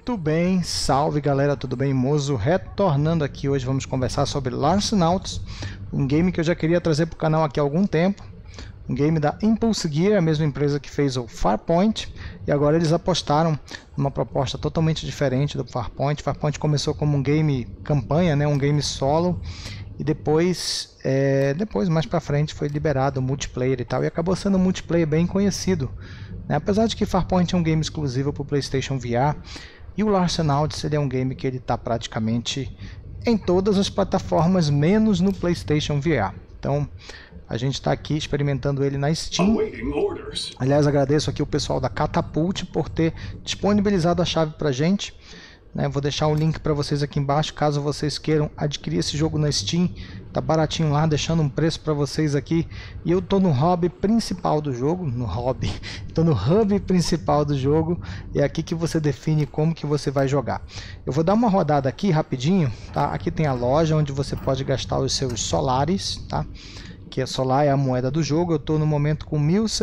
Muito bem, salve galera, tudo bem? Mozo retornando aqui. Hoje vamos conversar sobre Larcenauts, um game que eu já queria trazer para o canal aqui há algum tempo. Um game da Impulse Gear, a mesma empresa que fez o Farpoint, e agora eles apostaram numa proposta totalmente diferente do Farpoint. Farpoint começou como um game campanha, né, um game solo, e depois mais pra frente foi liberado o multiplayer e tal, e acabou sendo um multiplayer bem conhecido, né? Apesar de que Farpoint é um game exclusivo para o PlayStation VR, e o Larcenauts ele é um game que ele está praticamente em todas as plataformas, menos no PlayStation VR. Então a gente está aqui experimentando ele na Steam. Aliás, agradeço aqui o pessoal da Catapult por ter disponibilizado a chave para a gente. Vou deixar o link para vocês aqui embaixo, caso vocês queiram adquirir esse jogo na Steam. Tá baratinho lá, deixando um preço para vocês aqui. E eu tô no hub principal do jogo, tô no hub principal do jogo. É aqui que você define como que você vai jogar. Eu vou dar uma rodada aqui rapidinho, tá? Aqui tem a loja onde você pode gastar os seus solares, tá? Que a solar é a moeda do jogo. Eu estou no momento com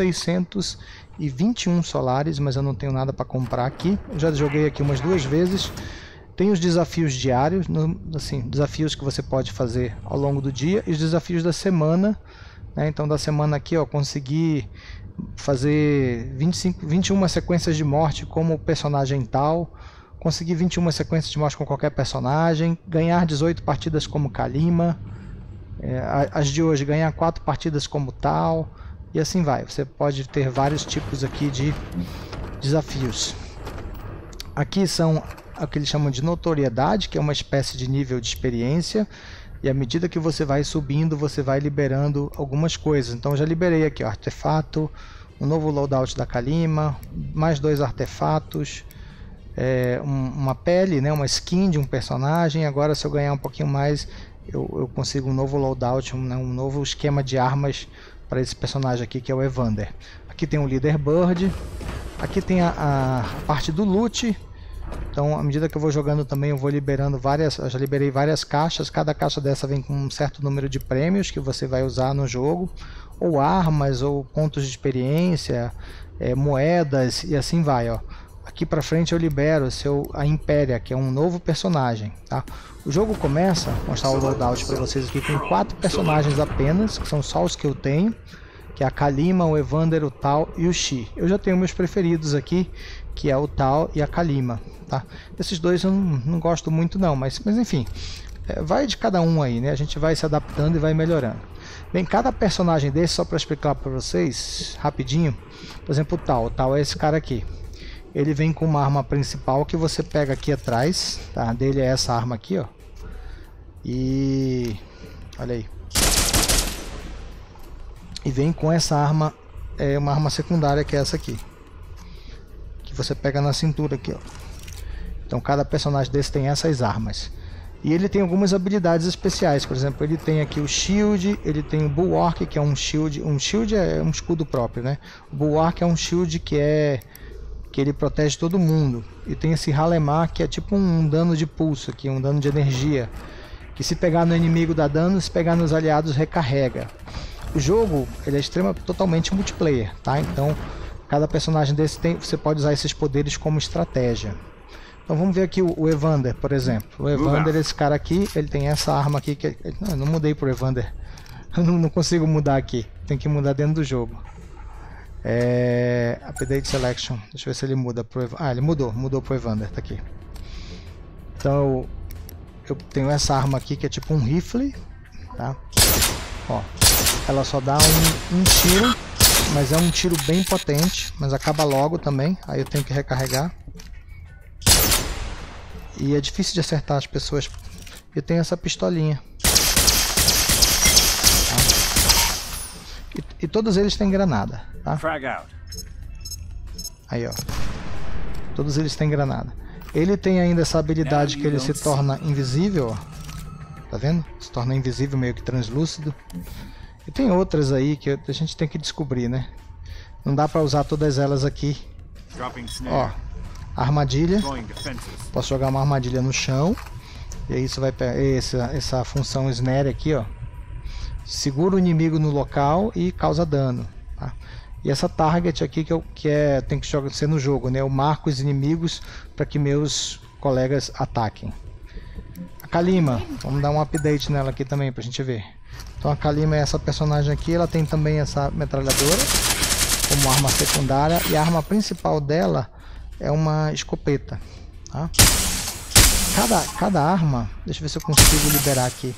1621 solares, mas eu não tenho nada para comprar aqui. Eu já joguei aqui umas 2 vezes. Tem os desafios diários, assim, desafios que você pode fazer ao longo do dia, e os desafios da semana, né? Então da semana aqui, ó, consegui fazer 21 sequências de morte como personagem tal, consegui 21 sequências de morte com qualquer personagem, ganhar 18 partidas como Kalima. As de hoje, ganhar 4 partidas como tal, e assim vai. Você pode ter vários tipos aqui de desafios. Aqui são o que eles chamam de notoriedade, que é uma espécie de nível de experiência, e à medida que você vai subindo, você vai liberando algumas coisas. Então eu já liberei aqui, ó, artefato, um novo loadout da Kalima, mais 2 artefatos, uma pele, né, uma skin de um personagem. Agora, se eu ganhar um pouquinho mais, eu consigo um novo loadout, um novo esquema de armas para esse personagem aqui, que é o Evander. Aqui tem o Leader Bird, aqui tem a parte do loot. Então, à medida que eu vou jogando também, eu vou liberando várias. Eu já liberei várias caixas. Cada caixa dessa vem com um certo número de prêmios que você vai usar no jogo, ou armas, ou pontos de experiência, moedas, e assim vai, ó. Aqui pra frente eu libero a Impéria, que é um novo personagem, tá? O jogo começa, vou mostrar o loadout para vocês aqui, com 4 personagens apenas, que são só os que eu tenho, que é a Kalima, o Evander, o Tal e o Shi. Eu já tenho meus preferidos aqui, que é o Tal e a Kalima, tá? Esses dois eu não gosto muito não, mas enfim, vai de cada um aí, né? A gente vai se adaptando e vai melhorando. Bem, cada personagem desse, só para explicar para vocês rapidinho, por exemplo, o Tal é esse cara aqui. Ele vem com uma arma principal que você pega aqui atrás, tá? Dele é essa arma aqui, ó. E olha aí. E vem com essa arma, uma arma secundária, que é essa aqui, que você pega na cintura aqui, ó. Então cada personagem desse tem essas armas. E ele tem algumas habilidades especiais. Por exemplo, ele tem aqui o Shield, ele tem o Bulwark, que é um shield. Um shield é um escudo próprio, né? O Bulwark é um shield que ele protege todo mundo. E tem esse Halemar, que é tipo um dano de pulso aqui, um dano de energia, que se pegar no inimigo dá dano, se pegar nos aliados recarrega. O jogo ele é totalmente multiplayer, tá? Então cada personagem desse você pode usar esses poderes como estratégia. Então vamos ver aqui o Evander, por exemplo. O Evander, esse cara aqui, ele tem essa arma aqui que eu não mudei pro Evander. Eu não consigo mudar aqui, tem que mudar dentro do jogo. Update Selection, deixa eu ver se ele muda pro Evander. Ele mudou pro Evander, tá aqui. Então eu tenho essa arma aqui que é tipo um rifle, tá? Ó, ela só dá um tiro, mas é um tiro bem potente, mas acaba logo também, aí eu tenho que recarregar. E é difícil de acertar as pessoas. Eu tenho essa pistolinha, tá? E todos eles têm granada, tá? Aí, ó. Todos eles têm granada. Ele tem ainda essa habilidade que ele se torna invisível, ó. Tá vendo? Se torna invisível, meio que translúcido. E tem outras aí que a gente tem que descobrir, né? Não dá pra usar todas elas aqui. Ó, armadilha. Posso jogar uma armadilha no chão. E aí você vai pegar essa função snare aqui, ó. Segura o inimigo no local e causa dano, tá? E essa target aqui tem que ser no jogo, né? Eu marco os inimigos para que meus colegas ataquem. A Kalima, vamos dar um update nela aqui também pra gente ver. Então a Kalima é essa personagem aqui, ela tem também essa metralhadora como arma secundária e a arma principal dela é uma escopeta, tá? Cada arma, deixa eu ver se eu consigo liberar aqui.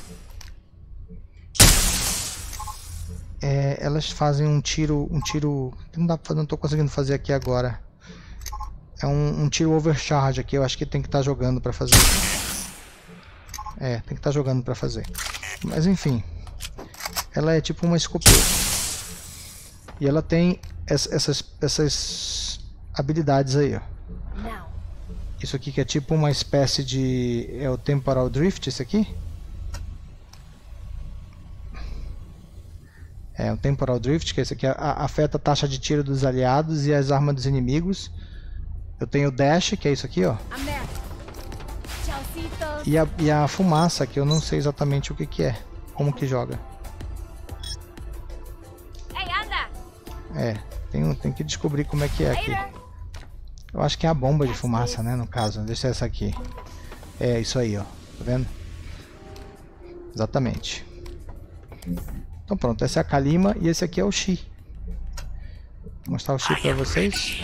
Elas fazem um tiro que não estou conseguindo fazer aqui agora. É um tiro overcharge aqui, eu acho que tem que estar jogando para fazer. Tem que estar jogando para fazer. Mas enfim, ela é tipo uma escopeta. E ela tem essas habilidades aí, ó. Isso aqui que é tipo uma espécie de... é o Temporal Drift, esse aqui? É o Temporal Drift, que esse aqui afeta a taxa de tiro dos aliados e as armas dos inimigos. Eu tenho o Dash, que é isso aqui, ó. E a fumaça, que eu não sei exatamente o que é. Como que joga. Tem que descobrir como é que é aqui. Eu acho que é a bomba de fumaça, né, no caso. Deixa essa aqui. É isso aí, ó. Tá vendo? Exatamente. Então pronto, essa é a Kalima e esse aqui é o Shi. Vou mostrar o Shi pra vocês.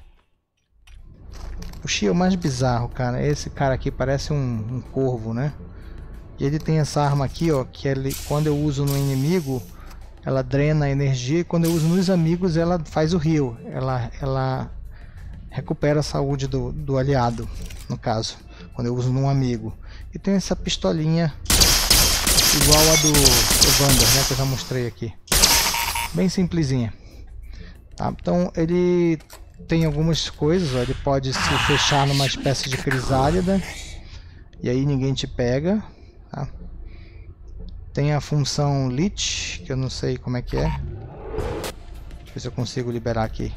O Shi é o mais bizarro, cara. Esse cara aqui parece um corvo, né? E ele tem essa arma aqui, ó, que quando eu uso no inimigo, ela drena a energia, e quando eu uso nos amigos, ela faz o heal. Ela recupera a saúde do aliado, no caso, quando eu uso num amigo. E tem essa pistolinha igual a do Vander, né, que eu já mostrei aqui. Bem simplesinha. Tá? Então ele tem algumas coisas, ó, ele pode se fechar numa espécie de crisálida e aí ninguém te pega. Tá? Tem a função Leech, que eu não sei como é que é. Deixa eu ver se eu consigo liberar aqui.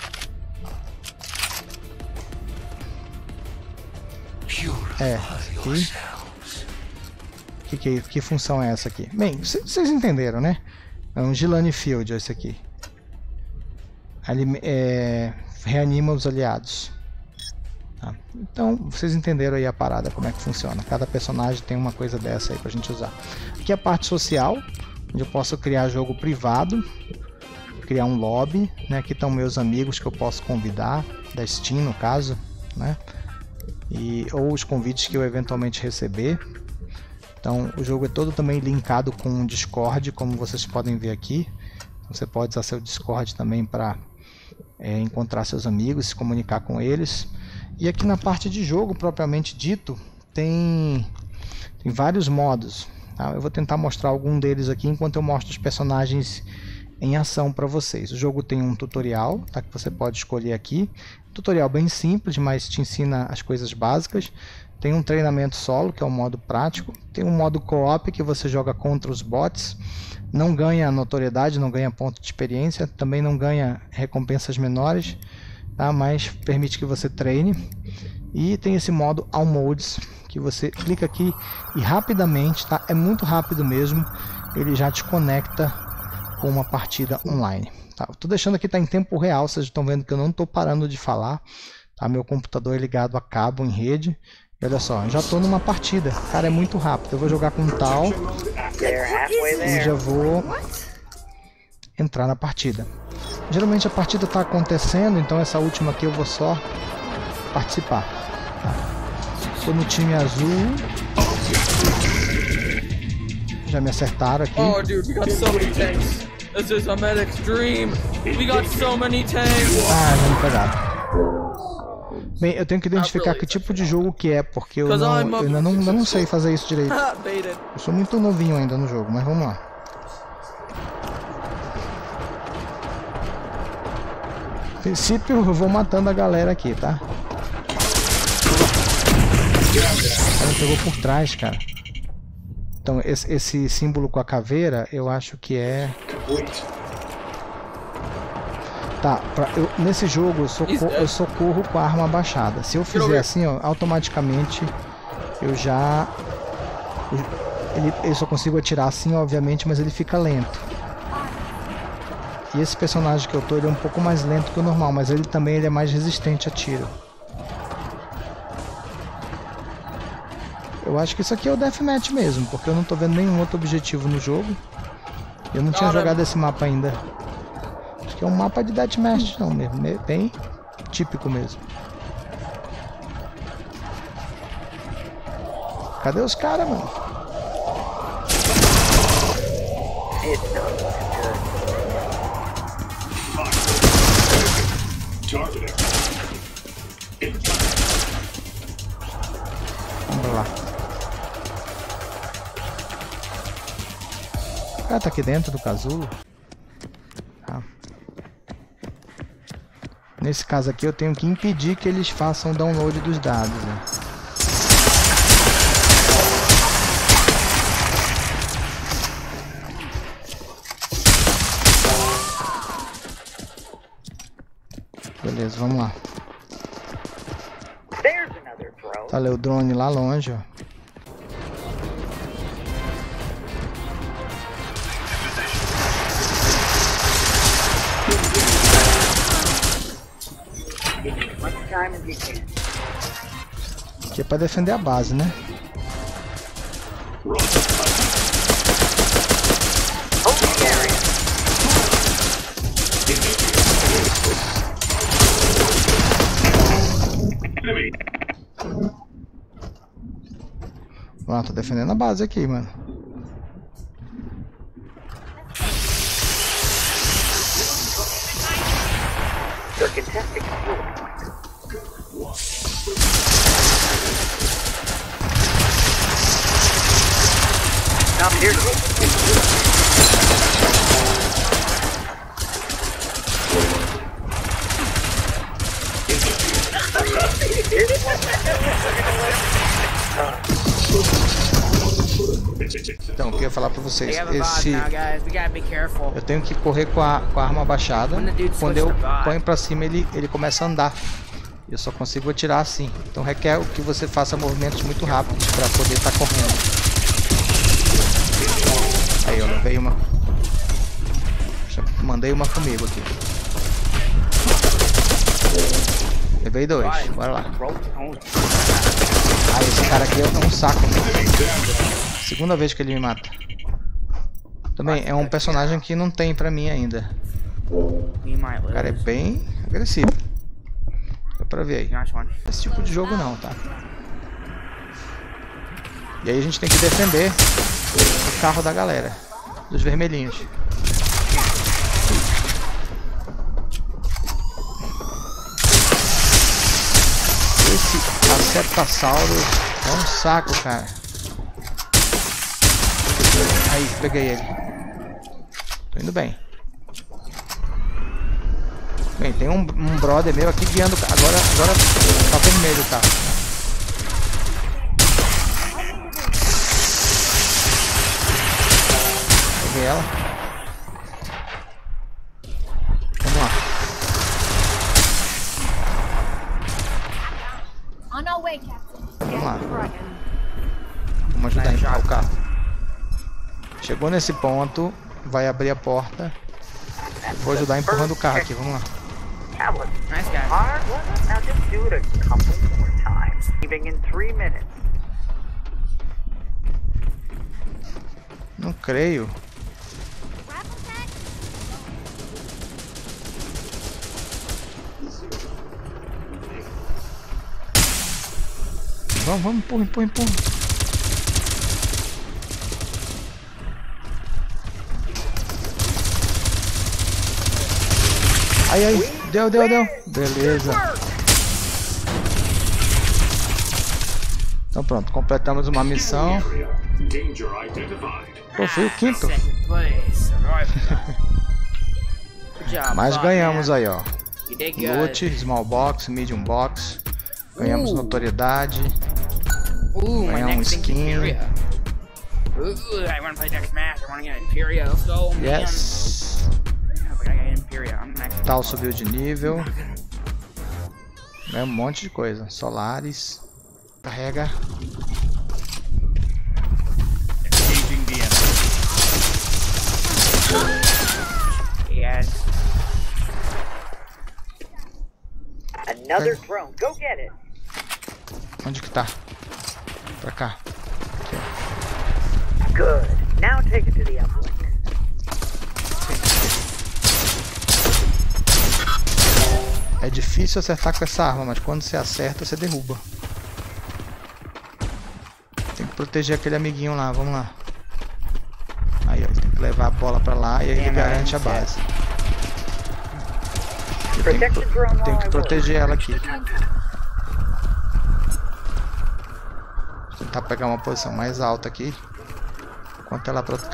Aqui. Que função é essa aqui? Bem, vocês entenderam, né? É um Gilani Field esse aqui. Reanima os aliados. Tá? Então, vocês entenderam aí a parada, como é que funciona. Cada personagem tem uma coisa dessa aí pra gente usar. Aqui é a parte social, onde eu posso criar jogo privado, criar um lobby, né? Aqui estão meus amigos que eu posso convidar, da Steam no caso, né? Ou os convites que eu eventualmente receber. Então o jogo é todo também linkado com o Discord, como vocês podem ver aqui. Você pode usar seu Discord também para encontrar seus amigos, se comunicar com eles. E aqui na parte de jogo propriamente dito, tem vários modos. Tá? Eu vou tentar mostrar algum deles aqui enquanto eu mostro os personagens em ação para vocês. O jogo tem um tutorial, tá, que você pode escolher aqui. Tutorial bem simples, mas te ensina as coisas básicas. Tem um treinamento solo, que é o modo prático. Tem um modo co-op, que você joga contra os bots. Não ganha notoriedade, não ganha ponto de experiência. Também não ganha recompensas menores, tá? Mas permite que você treine. E tem esse modo All Modes, que você clica aqui e rapidamente, tá? É muito rápido mesmo. Ele já te conecta com uma partida online. Tá? Estou deixando aqui, tá em tempo real, vocês estão vendo que eu não estou parando de falar. Tá? Meu computador é ligado a cabo em rede. E olha só, já estou numa partida. Cara, é muito rápido. Eu vou jogar com tal e já vou entrar na partida. Geralmente a partida está acontecendo, então essa última aqui eu vou só participar. Estou no time azul. Já me acertaram aqui. Oh, dude, we got so many tanks. This is a medic's dream. We got so many tanks. Ah, já me pegaram. Bem, eu tenho que identificar que tipo de jogo que é, porque eu ainda não sei fazer isso direito. Eu sou muito novinho ainda no jogo, mas vamos lá. A princípio eu vou matando a galera aqui, tá? O cara pegou por trás, cara. Então esse símbolo com a caveira, eu acho que é... Tá, nesse jogo eu socorro com a arma abaixada. Se eu fizer assim, ó, automaticamente eu já... Eu só consigo atirar assim, obviamente, mas ele fica lento. E esse personagem que eu tô, ele é um pouco mais lento que o normal, mas ele também é mais resistente a tiro. Eu acho que isso aqui é o Deathmatch mesmo, porque eu não tô vendo nenhum outro objetivo no jogo. Eu não tinha jogado esse mapa ainda. Acho que é um mapa de Deathmatch não mesmo, bem típico mesmo. Cadê os caras, mano? Vamos lá. O cara tá aqui dentro do casulo. Tá. Nesse caso aqui eu tenho que impedir que eles façam o download dos dados, né? Beleza, vamos lá. Tá ali o drone lá longe, ó. Aqui é pra defender a base, né? Lá, tô defendendo a base aqui, mano. Então, eu queria falar pra vocês, eu tenho que correr com a arma abaixada. Quando eu ponho pra cima, ele começa a andar. Eu só consigo atirar assim. Então requer que você faça movimentos muito rápidos pra poder estar correndo. Aí, ó, levei uma. Mandei uma comigo aqui. Levei 2, bora lá. Ah, esse cara aqui é um saco. Segunda vez que ele me mata. Também é um personagem que não tem pra mim ainda. O cara é bem agressivo. Dá pra ver aí. Esse tipo de jogo não, tá? E aí a gente tem que defender o carro da galera. Dos vermelhinhos. Esse Aceptasaurus é um saco, cara. Aí, peguei ele. Tô indo bem. Bem, tem um brother meu aqui guiando. Agora tá vermelho, tá? Peguei ela. Vamos lá. Vamos lá. Vamos ajudar a empurrar o carro. Chegou nesse ponto, vai abrir a porta. Vou ajudar empurrando o carro aqui, vamos lá. Não creio. Vamos, empurra. Aí, deu. Beleza. Então pronto, completamos uma missão. Pô, fui o quinto. Mas ganhamos aí, ó. Loot, small box, medium box. Ganhamos notoriedade. Ganhamos skin. Yes. Tal subiu de nível. É um monte de coisa. Solaris. Carrega. Yes. Another drone. Go get it. Onde que tá? Pra cá. Good. Now take it to the uplink. É difícil acertar com essa arma, mas quando você acerta, você derruba. Tem que proteger aquele amiguinho lá, vamos lá. Aí, ó, tem que levar a bola pra lá e aí ele garante a base. Tem que proteger ela aqui. Vou tentar pegar uma posição mais alta aqui. Enquanto ela protege.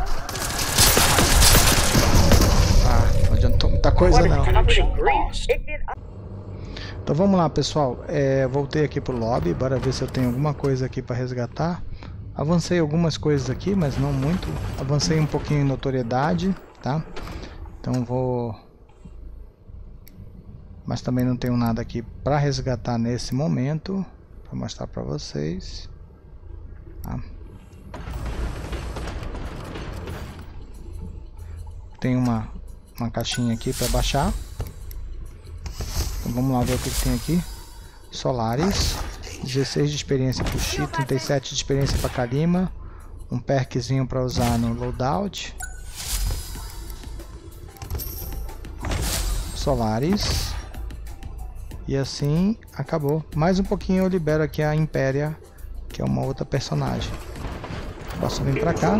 Ah, não adiantou muita coisa não. Então vamos lá, pessoal. Voltei aqui pro lobby. Bora ver se eu tenho alguma coisa aqui para resgatar. Avancei algumas coisas aqui, mas não muito. Avancei um pouquinho em notoriedade, tá? Então vou... Mas também não tenho nada aqui para resgatar nesse momento. Vou mostrar para vocês. Tá? Tem uma caixinha aqui para baixar. Então vamos lá ver o que tem aqui. Solaris, 16 de experiência para o Chi, 37 de experiência para Kalima, um perkzinho para usar no loadout. Solaris. E assim acabou. Mais um pouquinho eu libero aqui a Impéria, que é uma outra personagem. Posso vir para cá.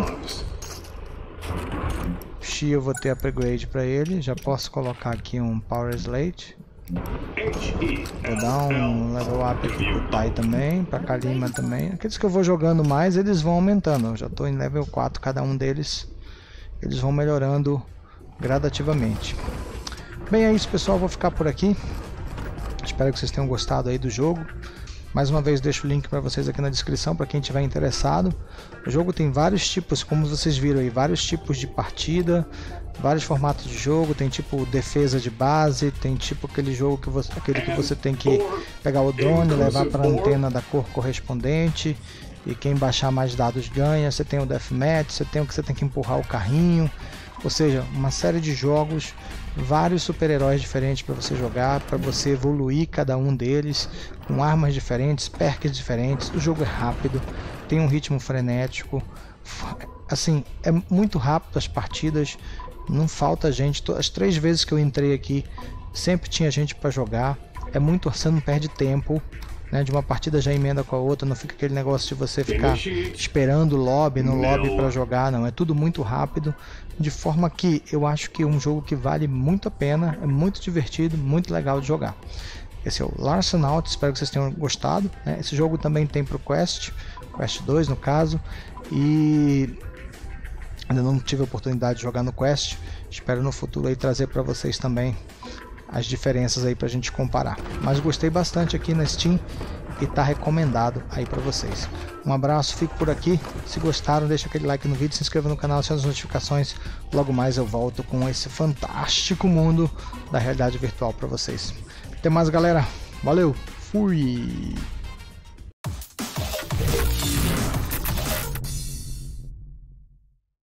Chi eu vou ter upgrade para ele. Já posso colocar aqui um Power Slate. Vou dar um level up aqui pro Tai também, pra Kalima também. Aqueles que eu vou jogando mais, eles vão aumentando. Eu já estou em level 4, cada um deles. Eles vão melhorando gradativamente. Bem, é isso, pessoal. Vou ficar por aqui. Espero que vocês tenham gostado aí do jogo. Mais uma vez deixo o link para vocês aqui na descrição para quem estiver interessado. O jogo tem vários tipos, como vocês viram aí, vários tipos de partida, vários formatos de jogo. Tem tipo defesa de base, tem tipo aquele jogo que você tem que pegar o drone, levar para a antena da cor correspondente e quem baixar mais dados ganha. Você tem o deathmatch, você tem o que você tem que empurrar o carrinho. Ou seja, uma série de jogos, vários super-heróis diferentes para você jogar, para você evoluir cada um deles, com armas diferentes, perks diferentes. O jogo é rápido, tem um ritmo frenético, assim, é muito rápido as partidas, não falta gente. As 3 vezes que eu entrei aqui, sempre tinha gente para jogar, você não perde tempo. De uma partida já emenda com a outra, não fica aquele negócio de você ficar esperando o lobby para jogar, não, é tudo muito rápido, de forma que eu acho que é um jogo que vale muito a pena, é muito divertido, muito legal de jogar. Esse é o Larsonaut, espero que vocês tenham gostado, né? Esse jogo também tem pro Quest 2 no caso, e ainda não tive a oportunidade de jogar no Quest, espero no futuro aí trazer para vocês também as diferenças aí pra gente comparar. Mas gostei bastante aqui na Steam e tá recomendado aí pra vocês. Um abraço, fico por aqui. Se gostaram, deixa aquele like no vídeo, se inscreva no canal, acione as notificações. Logo mais eu volto com esse fantástico mundo da realidade virtual pra vocês. Até mais, galera. Valeu. Fui.